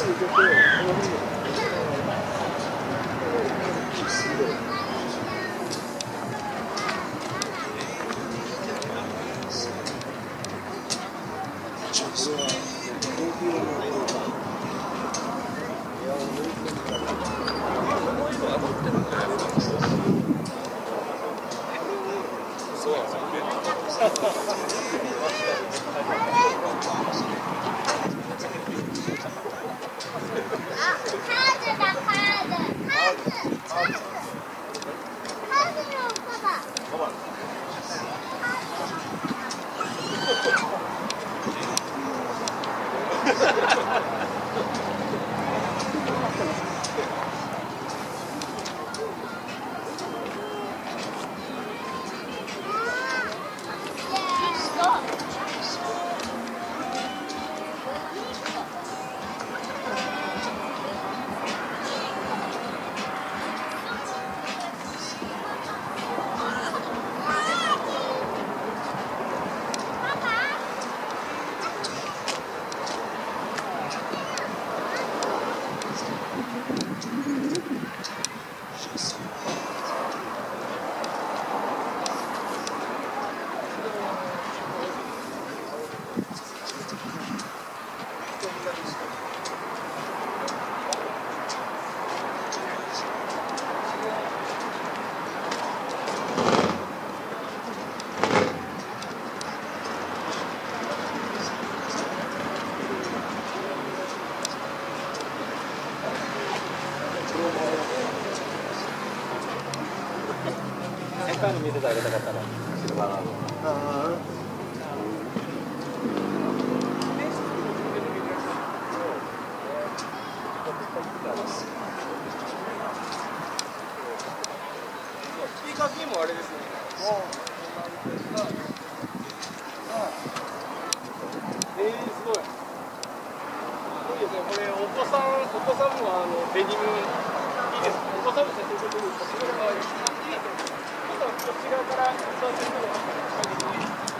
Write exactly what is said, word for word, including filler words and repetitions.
センターに見せてあげたかったらシルバーなの。 スピーカー機もあれですね。えー、すごい。すごいですね。これお子さん、お子さんもあのデニムいいです。お子さんも写真撮ってる。こっち側からいいですね。こっち側から撮ってるのがいいですね。